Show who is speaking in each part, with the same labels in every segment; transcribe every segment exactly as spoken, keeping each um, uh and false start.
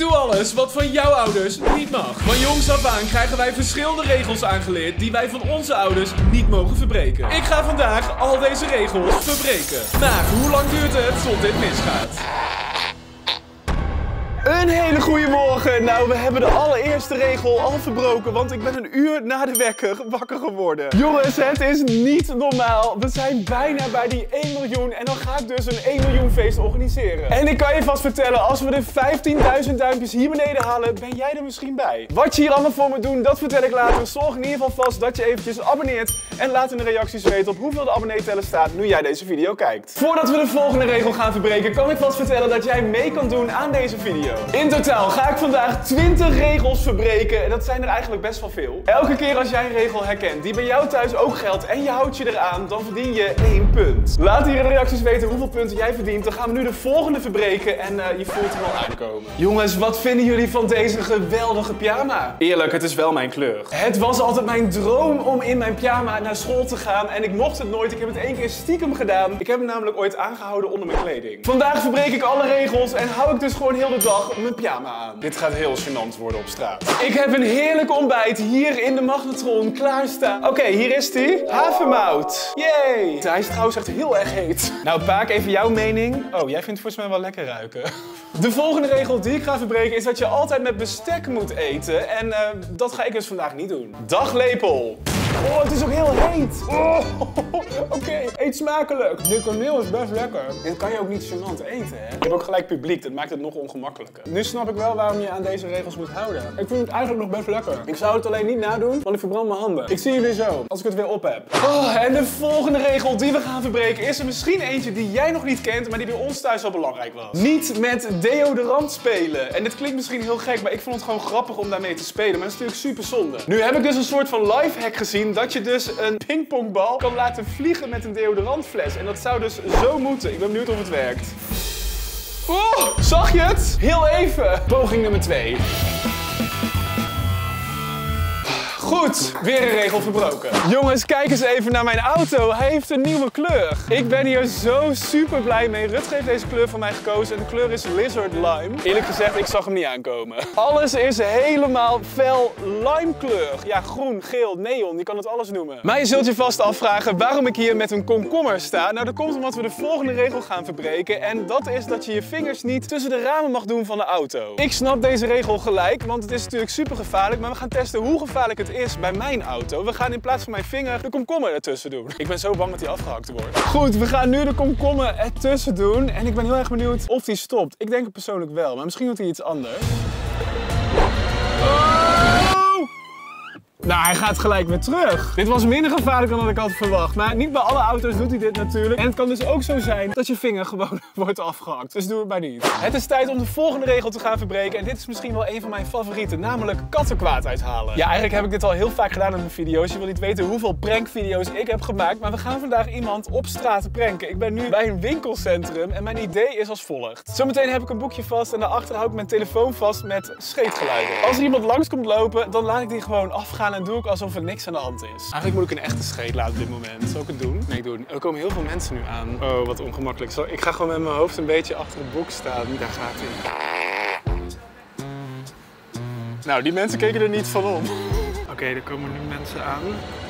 Speaker 1: doe alles wat van jouw ouders niet mag. Van jongs af aan krijgen wij verschillende regels aangeleerd die wij van onze ouders niet mogen verbreken. Ik ga vandaag al deze regels verbreken. Maar hoe lang duurt het tot dit misgaat?
Speaker 2: Een hele goede morgen. Nou, we hebben de allereerste regel al verbroken, want ik ben een uur na de wekker wakker geworden. Jongens, het is niet normaal. We zijn bijna bij die één miljoen en dan ga ik dus een één miljoen feest organiseren. En ik kan je vast vertellen, als we de vijftienduizend duimpjes hier beneden halen, ben jij er misschien bij. Wat je hier allemaal voor moet doen, dat vertel ik later. Zorg in ieder geval vast dat je eventjes abonneert en laat in de reacties weten op hoeveel de abonneeteller staat nu jij deze video kijkt. Voordat we de volgende regel gaan verbreken, kan ik vast vertellen dat jij mee kan doen aan deze video. In totaal ga ik vandaag twintig regels verbreken en dat zijn er eigenlijk best wel veel. Elke keer als jij een regel herkent die bij jou thuis ook geldt en je houdt je eraan, dan verdien je één punt. Laat hier in de reacties weten hoeveel punten jij verdient. Dan gaan we nu de volgende verbreken en uh, je voelt hem al aankomen. Jongens, wat vinden jullie van deze geweldige pyjama? Eerlijk, het is wel mijn kleur. Het was altijd mijn droom om in mijn pyjama naar school te gaan en ik mocht het nooit. Ik heb het één keer stiekem gedaan. Ik heb hem namelijk ooit aangehouden onder mijn kleding. Vandaag verbreek ik alle regels en hou ik dus gewoon heel de dag mijn pyjama aan. Dit gaat heel gênant worden op straat. Ik heb een heerlijk ontbijt hier in de magnetron klaarstaan. Oké, okay, hier is die. Havermout. Yay! Hij is trouwens echt heel erg heet. Nou, Paak, even jouw mening. Oh, jij vindt volgens mij wel lekker ruiken. De volgende regel die ik ga verbreken is dat je altijd met bestek moet eten. En uh, dat ga ik dus vandaag niet doen. Daglepel. Oh, het is ook heel heet. Oh, Oké, okay. Eet smakelijk. Dit kaneel is best lekker. Dit kan je ook niet gênant eten, hè? Ik heb ook gelijk publiek, dat maakt het nog ongemakkelijker. Nu snap ik wel waarom je aan deze regels moet houden. Ik vind het eigenlijk nog best lekker. Ik zou het alleen niet nadoen, want ik verbrand mijn handen. Ik zie jullie zo, als ik het weer op heb. Oh, en de volgende regel die we gaan verbreken is er misschien eentje die jij nog niet kent, maar die bij ons thuis wel belangrijk was. Niet met deodorant spelen. En dit klinkt misschien heel gek, maar ik vond het gewoon grappig om daarmee te spelen. Maar dat is natuurlijk super zonde. Nu heb ik dus een soort van lifehack gezien dat je dus een pingpongbal kan laten vliegen met een deodorantfles. En dat zou dus zo moeten. Ik ben benieuwd of het werkt. Oh, zag je het? Heel even. Poging nummer twee. Goed, weer een regel verbroken. Jongens, kijk eens even naar mijn auto. Hij heeft een nieuwe kleur. Ik ben hier zo super blij mee. Rutger heeft deze kleur voor mij gekozen en de kleur is Lizard Lime. Eerlijk gezegd, ik zag hem niet aankomen. Alles is helemaal fel lime kleur. Ja, groen, geel, neon, je kan het alles noemen. Maar je zult je vast afvragen waarom ik hier met een komkommer sta. Nou, dat komt omdat we de volgende regel gaan verbreken. En dat is dat je je vingers niet tussen de ramen mag doen van de auto. Ik snap deze regel gelijk, want het is natuurlijk super gevaarlijk. Maar we gaan testen hoe gevaarlijk het is bij mijn auto. We gaan in plaats van mijn vinger de komkommer ertussen doen. Ik ben zo bang dat hij afgehakt wordt. Goed, we gaan nu de komkommer ertussen doen. En ik ben heel erg benieuwd of hij stopt. Ik denk het persoonlijk wel, maar misschien doet hij iets anders. Oh! Nou, hij gaat gelijk weer terug. Dit was minder gevaarlijk dan dat ik had verwacht. Maar niet bij alle auto's doet hij dit natuurlijk. En het kan dus ook zo zijn dat je vinger gewoon wordt afgehakt. Dus doe het maar niet. Het is tijd om de volgende regel te gaan verbreken. En dit is misschien wel een van mijn favorieten. Namelijk kattenkwaad uithalen. Ja, eigenlijk heb ik dit al heel vaak gedaan in mijn video's. Je wil niet weten hoeveel prankvideo's ik heb gemaakt. Maar we gaan vandaag iemand op straat pranken. Ik ben nu bij een winkelcentrum. En mijn idee is als volgt. Zometeen heb ik een boekje vast. En daarachter hou ik mijn telefoon vast met scheetgeluiden. Als er iemand langs komt lopen, dan laat ik die gewoon afgaan. En doe ik alsof er niks aan de hand is. Eigenlijk moet ik een echte scheet laten op dit moment. Zal ik het doen? Nee, ik doe het niet. Er komen heel veel mensen nu aan. Oh, wat ongemakkelijk. Zo, ik ga gewoon met mijn hoofd een beetje achter het boek staan. Daar gaat hij. Nou, die mensen keken er niet van om. Oké, okay, er komen nu mensen aan.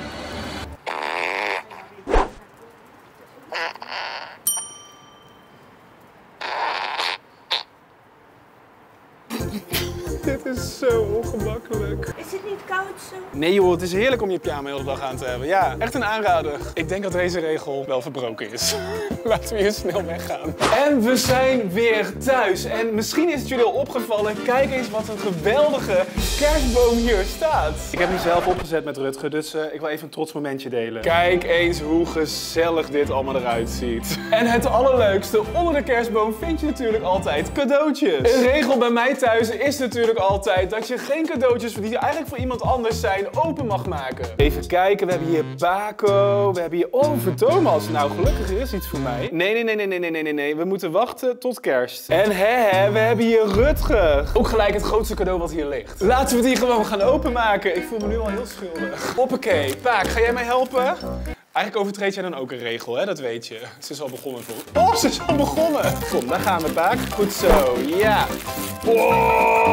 Speaker 2: Dit is zo ongemakkelijk.
Speaker 3: Is het niet koud zo?
Speaker 2: Nee joh, het is heerlijk om je pyjama de hele dag aan te hebben. Ja, echt een aanrader. Ik denk dat deze regel wel verbroken is. Laten we hier snel weggaan. En we zijn weer thuis. En misschien is het jullie al opgevallen. Kijk eens wat een geweldige kerstboom hier staat. Ik heb die zelf opgezet met Rutger, dus uh, ik wil even een trots momentje delen. Kijk eens hoe gezellig dit allemaal eruit ziet. En het allerleukste, onder de kerstboom vind je natuurlijk altijd cadeautjes. Een regel bij mij thuis is natuurlijk altijd dat je geen cadeautjes die eigenlijk voor iemand anders zijn open mag maken. Even kijken, we hebben hier Paco, we hebben hier... Oh, voor Thomas. Nou, gelukkig er is iets voor mij. Nee, nee, nee, nee, nee, nee, nee, nee. We moeten wachten tot kerst. En hè, hè, we hebben hier Rutger. Ook gelijk het grootste cadeau wat hier ligt. Laten we die gewoon gaan openmaken. Ik voel me nu al heel schuldig. Hoppakee. Paak, ga jij mij helpen? Eigenlijk overtreed jij dan ook een regel, hè? Dat weet je. Ze is al begonnen voor. Oh, ze is al begonnen. Kom, daar gaan we, Paak. Goed zo, ja. Oh!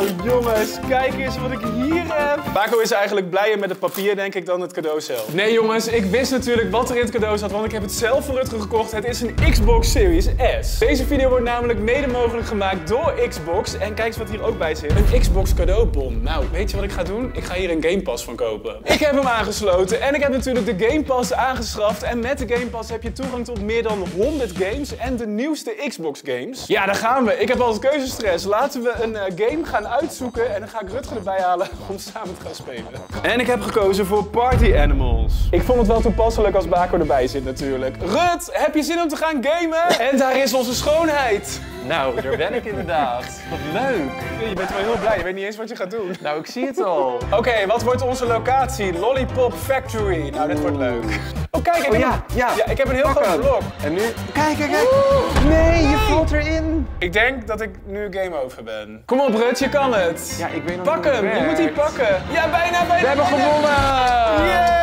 Speaker 2: jongens, kijk eens wat ik hier heb. Paco is eigenlijk blijer met het papier, denk ik, dan het cadeau zelf. Nee jongens, ik wist natuurlijk wat er in het cadeau zat, want ik heb het zelf voor Rutger gekocht. Het is een Xbox Series S. Deze video wordt namelijk mede mogelijk gemaakt door Xbox. En kijk eens wat hier ook bij zit. Een Xbox cadeaubon. Nou, weet je wat ik ga doen? Ik ga hier een Game Pass van kopen. Ik heb hem aangesloten en ik heb natuurlijk de Game Pass aangeschaft. En met de Game Pass heb je toegang tot meer dan honderd games en de nieuwste Xbox games. Ja, daar gaan we. Ik heb altijd keuzestress. Laten we een uh, game gaan uitzoeken en dan ga ik Rutger erbij halen om samen te gaan spelen. En ik heb gekozen voor Party Animals. Ik vond het wel toepasselijk als Paco erbij zit natuurlijk. Rut, heb je zin om te gaan gamen? En daar is onze schoonheid.
Speaker 3: Nou, daar ben ik inderdaad. Wat leuk.
Speaker 2: Je bent wel heel blij, je weet niet eens wat je gaat doen.
Speaker 3: Nou, ik zie het al.
Speaker 2: Oké, okay, wat wordt onze locatie? Lollipop Factory. Nou, dit wordt leuk. Oh, kijk, ik,
Speaker 3: oh,
Speaker 2: heb,
Speaker 3: ja, ja.
Speaker 2: Ja, ik heb een heel groot blok.
Speaker 3: En nu? Kijk, kijk, kijk. Oeh, nee, je valt erin.
Speaker 2: Ik denk dat ik nu game over ben. Kom op, Rut, je kan het.
Speaker 3: Ja, ik weet nog
Speaker 2: Pak hem, je moet die pakken. Ja, bijna, bijna.
Speaker 3: We hebben gewonnen.
Speaker 2: Yay!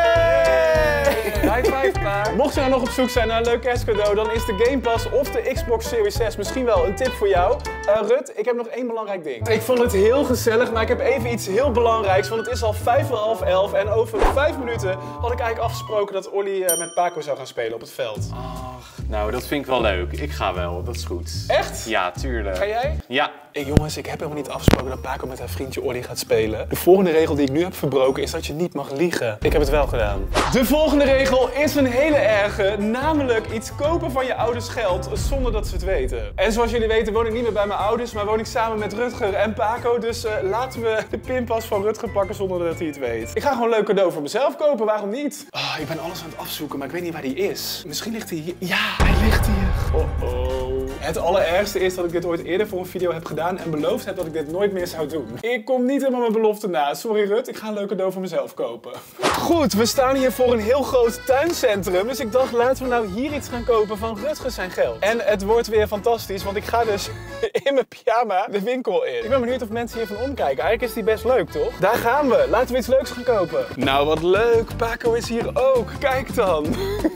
Speaker 3: High five, pa.
Speaker 2: Mocht je nou nog op zoek zijn naar een leuk kerstcadeau, dan is de Game Pass of de Xbox Series S misschien wel een tip voor jou. Uh, Rut, ik heb nog één belangrijk ding. Ik vond het heel gezellig, maar ik heb even iets heel belangrijks, want het is al vijf voor half elf en over vijf minuten had ik eigenlijk afgesproken dat Olly uh, met Paco zou gaan spelen op het veld.
Speaker 3: Ach, nou, dat vind ik wel leuk. Ik ga wel, dat is goed.
Speaker 2: Echt?
Speaker 3: Ja, tuurlijk.
Speaker 2: Ga jij?
Speaker 3: Ja.
Speaker 2: Hey, jongens, ik heb helemaal niet afgesproken dat Paco met haar vriendje Olly gaat spelen. De volgende regel die ik nu heb verbroken is dat je niet mag liegen. Ik heb het wel gedaan. De volgende regel is een hele erge, namelijk iets kopen van je ouders geld zonder dat ze het weten. En zoals jullie weten woon ik niet meer bij mijn ouders, maar woon ik samen met Rutger en Paco. Dus uh, laten we de pinpas van Rutger pakken zonder dat hij het weet. Ik ga gewoon een leuk cadeau voor mezelf kopen, waarom niet? Oh, ik ben alles aan het afzoeken, maar ik weet niet waar die is. Misschien ligt hij hier. Ja, hij ligt hier. Oh oh. Het allerergste is dat ik dit ooit eerder voor een video heb gedaan en beloofd heb dat ik dit nooit meer zou doen. Ik kom niet helemaal mijn belofte na. Sorry Rut, ik ga een leuk cadeau voor mezelf kopen. Goed, we staan hier voor een heel groot tuincentrum. Dus ik dacht, laten we nou hier iets gaan kopen van Rutger zijn geld. En het wordt weer fantastisch, want ik ga dus in mijn pyjama de winkel in. Ik ben benieuwd of mensen hiervan omkijken. Eigenlijk is die best leuk, toch? Daar gaan we. Laten we iets leuks gaan kopen. Nou, wat leuk. Paco is hier ook. Kijk dan.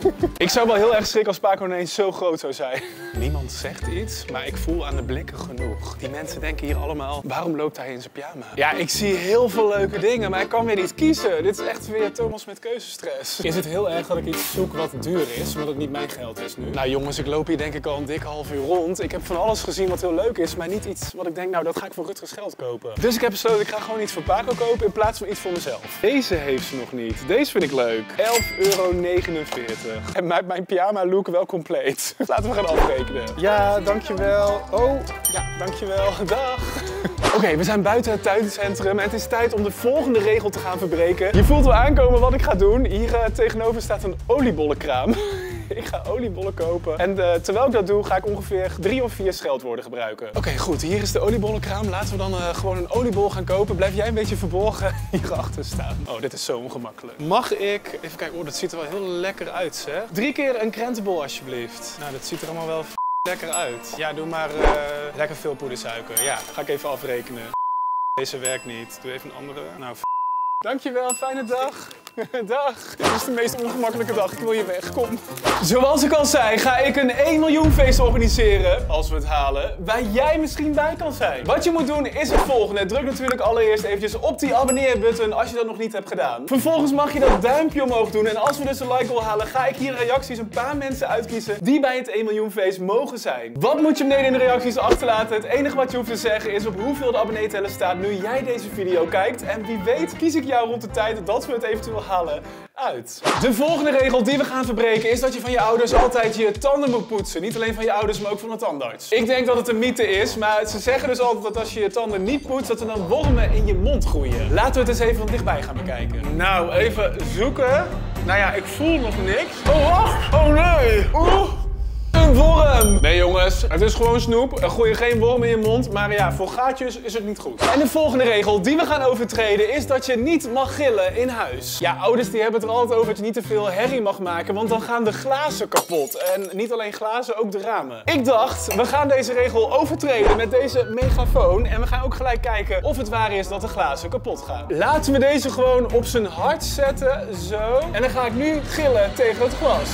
Speaker 2: Ik zou wel heel erg schrikken als Paco ineens zo groot zou zijn. Niemand zegt iets, maar ik voel aan de blikken genoeg. Die mensen denken hier allemaal, waarom loopt hij in zijn pyjama? Ja, ik zie heel veel leuke dingen, maar ik kan weer niet kiezen. Dit is echt weer Thomas met keuzestress. Is het heel erg dat ik iets zoek wat duur is, omdat het niet mijn geld is nu? Nou jongens, ik loop hier denk ik al een dikke half uur rond. Ik heb van alles gezien wat heel leuk is, maar niet iets wat ik denk, nou dat ga ik voor Rutgers geld kopen. Dus ik heb besloten, ik ga gewoon iets voor Paco kopen in plaats van iets voor mezelf. Deze heeft ze nog niet. Deze vind ik leuk. elf euro negenenveertig. En maakt mijn pyjama look wel compleet. Laten we gaan afrekenen. Ja, dankjewel. Oh, ja, dankjewel. Dag. Oké, okay, we zijn buiten het tuincentrum en het is tijd om de volgende regel te gaan verbreken. Je voelt wel aankomen wat ik ga doen. Hier uh, tegenover staat een oliebollenkraam. Ik ga oliebollen kopen. En uh, terwijl ik dat doe, ga ik ongeveer drie of vier scheldwoorden gebruiken. Oké, okay, goed. Hier is de oliebollenkraam. Laten we dan uh, gewoon een oliebol gaan kopen. Blijf jij een beetje verborgen hierachter staan. Oh, dit is zo ongemakkelijk. Mag ik... Even kijken. Oh, dat ziet er wel heel lekker uit, zeg. Drie keer een krentenbol, alsjeblieft. Nou, dat ziet er allemaal wel lekker uit. Ja, doe maar uh, lekker veel poedersuiker. Ja, ga ik even afrekenen. Deze werkt niet. Doe even een andere. Nou, f dankjewel, fijne dag. Dag. Dit is de meest ongemakkelijke dag. Ik wil hier weg. Kom. Zoals ik al zei, ga ik een één miljoen feest organiseren, als we het halen, waar jij misschien bij kan zijn. Wat je moet doen is het volgende. Druk natuurlijk allereerst eventjes op die abonneer-button als je dat nog niet hebt gedaan. Vervolgens mag je dat duimpje omhoog doen. En als we dus een like wil halen, ga ik hier in reacties een paar mensen uitkiezen die bij het één miljoen feest mogen zijn. Wat moet je beneden in de reacties achterlaten? Het enige wat je hoeft te zeggen is op hoeveel de abonneeteller staat nu jij deze video kijkt. En wie weet kies ik jou rond de tijd dat we het eventueel halen uit. De volgende regel die we gaan verbreken is dat je van je ouders altijd je tanden moet poetsen. Niet alleen van je ouders, maar ook van de tandarts. Ik denk dat het een mythe is, maar ze zeggen dus altijd dat als je je tanden niet poetst, dat er dan wormen in je mond groeien. Laten we het eens even van dichtbij gaan bekijken. Nou, even zoeken. Nou ja, ik voel nog niks. Oh, wacht! Oh nee! Oeh! Een worm! Nee jongens, het is gewoon snoep. Er gooi je geen worm in je mond, maar ja, voor gaatjes is het niet goed. En de volgende regel die we gaan overtreden is dat je niet mag gillen in huis. Ja, ouders die hebben het er altijd over dat je niet te veel herrie mag maken, want dan gaan de glazen kapot. En niet alleen glazen, ook de ramen. Ik dacht, we gaan deze regel overtreden met deze megafoon en we gaan ook gelijk kijken of het waar is dat de glazen kapot gaan. Laten we deze gewoon op zijn hart zetten, zo. En dan ga ik nu gillen tegen het glas.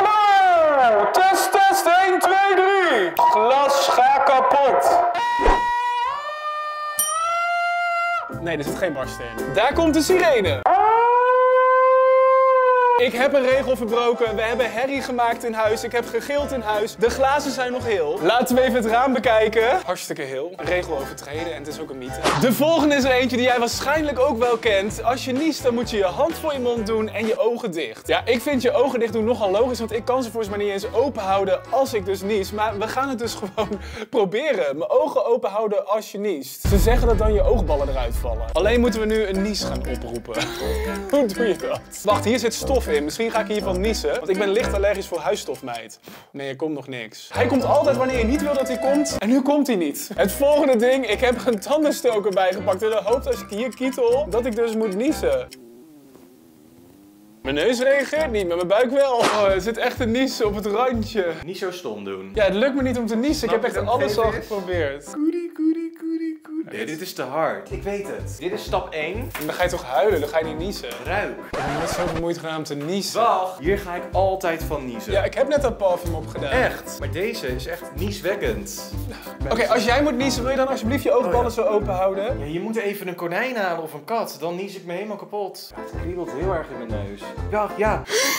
Speaker 2: Hallo! Test, test, één, twee, drie! Glas, ga kapot! Nee, er zit geen barsten in. Daar komt de sirene. Ik heb een regel verbroken. We hebben herrie gemaakt in huis. Ik heb gegild in huis. De glazen zijn nog heel. Laten we even het raam bekijken. Hartstikke heel. Een regel overtreden en het is ook een mythe. De volgende is er eentje die jij waarschijnlijk ook wel kent. Als je niest, dan moet je je hand voor je mond doen en je ogen dicht. Ja, ik vind je ogen dicht doen nogal logisch, want ik kan ze volgens mij niet eens open houden als ik dus nies. Maar we gaan het dus gewoon proberen. Mijn ogen open houden als je niest. Ze zeggen dat dan je oogballen eruit vallen. Alleen moeten we nu een nies gaan oproepen. Hoe doe je dat? Wacht, hier zit stof in. Misschien ga ik hiervan niezen, want ik ben licht allergisch voor huisstofmijt. Nee, er komt nog niks. Hij komt altijd wanneer je niet wil dat hij komt. En nu komt hij niet. Het volgende ding, ik heb een tandenstoker bijgepakt in de hoop als ik hier kietel, dat ik dus moet niezen. Mijn neus reageert niet, maar mijn buik wel. Oh, er zit echt een niezen op het randje.
Speaker 4: Niet zo stom doen.
Speaker 2: Ja, het lukt me niet om te niezen. Ik heb echt
Speaker 4: Snap je
Speaker 2: alles
Speaker 4: dat
Speaker 2: al
Speaker 4: het is?
Speaker 2: geprobeerd.
Speaker 4: Koedie, koedie, koedie, koedie. Nee, dit is te hard. Ik weet het. Dit is stap één.
Speaker 2: En dan ga je toch huilen, dan ga je niet niezen.
Speaker 4: Ruik.
Speaker 2: Ik heb net zoveel moeite gedaan om te niezen.
Speaker 4: Wacht. Hier ga ik altijd van niezen.
Speaker 2: Ja, ik heb net dat parfum opgedaan.
Speaker 4: Echt. Maar deze is echt nieswekkend.
Speaker 2: Oké, als jij moet niezen, wil je dan alsjeblieft je oogballen zo open houden?
Speaker 4: Ja, je moet even een konijn halen of een kat. Dan nies ik me helemaal kapot. Ja, het kriebelt heel erg in mijn neus. Ja, ja.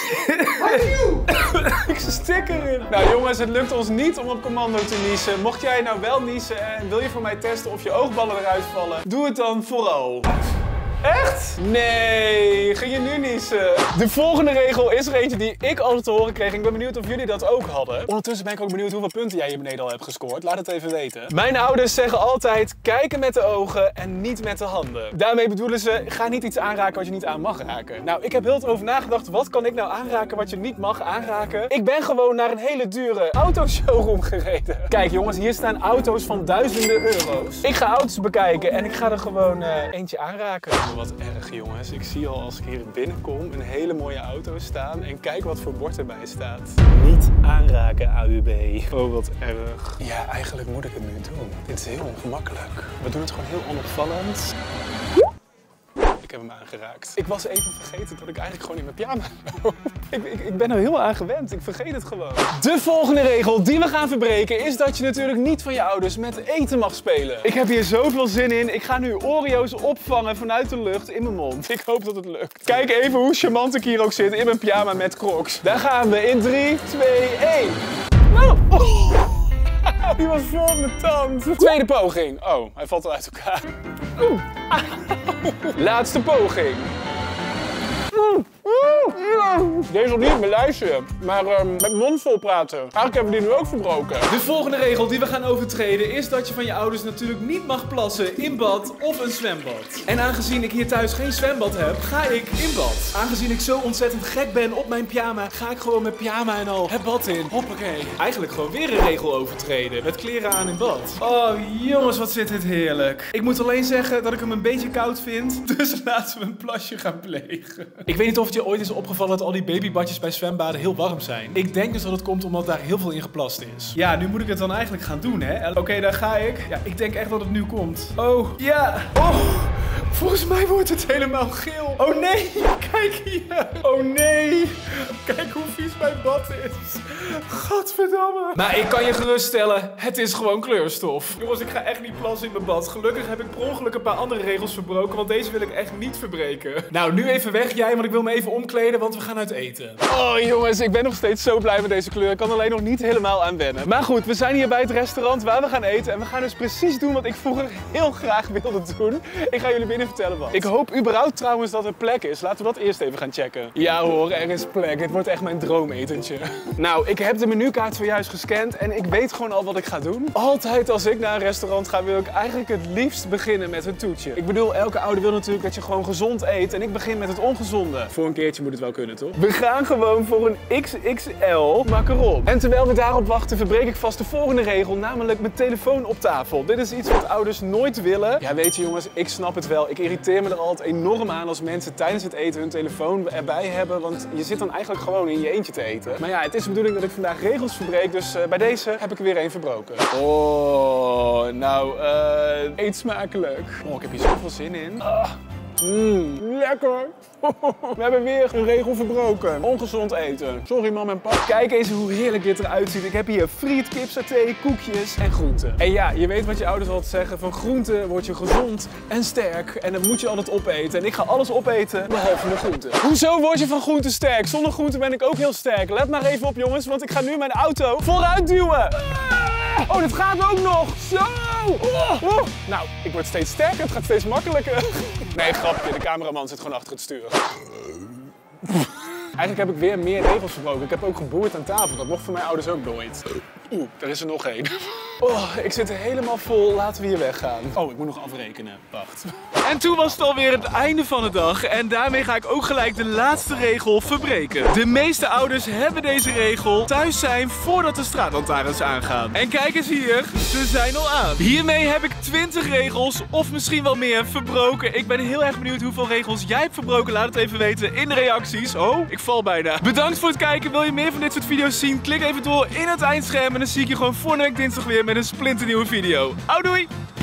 Speaker 2: Ik stik erin. Nou jongens, het lukt ons niet om op commando te niezen. Mocht jij nou wel niezen en wil je voor mij testen of je oogballen eruit vallen, doe het dan vooral. Echt? Nee, ging je nu niezen? De volgende regel is er eentje die ik altijd te horen kreeg. Ik ben benieuwd of jullie dat ook hadden. Ondertussen ben ik ook benieuwd hoeveel punten jij hier beneden al hebt gescoord. Laat het even weten. Mijn ouders zeggen altijd, kijken met de ogen en niet met de handen. Daarmee bedoelen ze, ga niet iets aanraken wat je niet aan mag raken. Nou, ik heb heel veel over nagedacht, wat kan ik nou aanraken wat je niet mag aanraken? Ik ben gewoon naar een hele dure autoshowroom gereden. Kijk jongens, hier staan auto's van duizenden euro's. Ik ga auto's bekijken en ik ga er gewoon uh, eentje aanraken. Wat erg jongens, ik zie al als ik hier binnenkom een hele mooie auto staan en kijk wat voor bord erbij staat. Niet aanraken A U B. Oh wat erg. Ja, eigenlijk moet ik het nu doen. Dit is heel ongemakkelijk. We doen het gewoon heel onopvallend. Ik heb hem aangeraakt. Ik was even vergeten dat ik eigenlijk gewoon in mijn pyjama loop. ik, ik, ik ben er heel aan gewend. Ik vergeet het gewoon. De volgende regel die we gaan verbreken is dat je natuurlijk niet van je ouders met eten mag spelen. Ik heb hier zoveel zin in. Ik ga nu Oreo's opvangen vanuit de lucht in mijn mond. Ik hoop dat het lukt. Kijk even hoe charmant ik hier ook zit in mijn pyjama met Crocs. Daar gaan we in drie, twee, één. Nou! Oh. Die was vol op mijn tand. Tweede poging. Oh, hij valt al uit elkaar. Oeh. Laatste poging. Deze nog niet op mijn lijstje, maar uh, met mond vol praten. Eigenlijk hebben we die nu ook verbroken.
Speaker 1: De volgende regel die we gaan overtreden is dat je van je ouders natuurlijk niet mag plassen in bad of een zwembad. En aangezien ik hier thuis geen zwembad heb, ga ik in bad. Aangezien ik zo ontzettend gek ben op mijn pyjama, ga ik gewoon met pyjama en al het bad in. Hoppakee. Eigenlijk gewoon weer een regel overtreden, met kleren aan in bad. Oh jongens, wat zit dit heerlijk. Ik moet alleen zeggen dat ik hem een beetje koud vind, dus laten we een plasje gaan plegen. Ik weet niet of het je ooit is opgevallen dat al die babybadjes bij zwembaden heel warm zijn. Ik denk dus dat het komt omdat daar heel veel in geplast is. Ja, nu moet ik het dan eigenlijk gaan doen, hè? Oké, okay, daar ga ik. Ja, ik denk echt dat het nu komt. Oh, ja. Oh, volgens mij wordt het helemaal geel. Oh nee, kijk hier. Oh nee. Kijk hoe vies mijn bad is. Gadverdamme. Maar ik kan je geruststellen, het is gewoon kleurstof. Jongens, ik ga echt niet plassen in mijn bad. Gelukkig heb ik per ongeluk een paar andere regels verbroken, want deze wil ik echt niet verbreken. Nou, nu even weg jij, want ik wil me even omkleden, want we gaan uit eten.
Speaker 2: Oh jongens, ik ben nog steeds zo blij met deze kleur. Ik kan alleen nog niet helemaal aan wennen. Maar goed, we zijn hier bij het restaurant waar we gaan eten. En we gaan dus precies doen wat ik vroeger heel graag wilde doen. Ik ga jullie binnen vertellen wat. Ik hoop überhaupt trouwens dat er plek is. Laten we dat eerst even gaan checken. Ja hoor, er is plek. Dit wordt echt mijn droometentje. Nou, ik heb de menukaart zojuist gescand en ik weet gewoon al wat ik ga doen. Altijd als ik naar een restaurant ga, wil ik eigenlijk het liefst beginnen met een toetje. Ik bedoel, elke ouder wil natuurlijk dat je gewoon gezond eet. En ik begin met het ongezonde. Voor een keertje moet het wel kunnen, toch? We gaan gewoon voor een X X L macaron. En terwijl we daarop wachten, verbreek ik vast de volgende regel, namelijk mijn telefoon op tafel. Dit is iets wat ouders nooit willen. Ja, weet je jongens, ik snap het wel. Ik irriteer me er altijd enorm aan als mensen tijdens het eten hun telefoon erbij hebben, want je zit dan eigenlijk gewoon in je eentje te eten. Maar ja, het is de bedoeling dat ik vandaag regels verbreek, dus uh, bij deze heb ik er weer één verbroken. Oh, nou, uh, eet smakelijk. Oh, ik heb hier zoveel zin in. Uh. Mmm, lekker. We hebben weer een regel verbroken. Ongezond eten. Sorry mam en pap. Kijk eens hoe heerlijk dit eruit ziet. Ik heb hier friet, kip, saté, koekjes en groenten. En ja, je weet wat je ouders altijd zeggen. Van groenten word je gezond en sterk. En dat moet je altijd opeten. En ik ga alles opeten, behalve mijn groenten. Hoezo word je van groenten sterk? Zonder groenten ben ik ook heel sterk. Let maar even op jongens, want ik ga nu mijn auto vooruit duwen. Oh, dit gaat ook nog. Zo. Oh. Oh. Nou, ik word steeds sterker. Het gaat steeds makkelijker. Nee, grapje. De cameraman zit gewoon achter het stuur. Eigenlijk heb ik weer meer regels verbroken. Ik heb ook geboerd aan tafel. Dat mocht voor mijn ouders ook nooit. Oeh, er is er nog één. Oh, ik zit er helemaal vol. Laten we hier weggaan. Oh, ik moet nog afrekenen. Wacht.
Speaker 1: En toen was het alweer het einde van de dag en daarmee ga ik ook gelijk de laatste regel verbreken. De meeste ouders hebben deze regel: thuis zijn voordat de straatlantaarns aangaan. En kijk eens hier, ze zijn al aan. Hiermee heb ik twintig regels, of misschien wel meer, verbroken. Ik ben heel erg benieuwd hoeveel regels jij hebt verbroken. Laat het even weten in de reacties. Oh, ik val bijna. Bedankt voor het kijken. Wil je meer van dit soort video's zien? Klik even door in het eindscherm en dan zie ik je gewoon volgende week dinsdag weer met een splinternieuwe video. Au doei!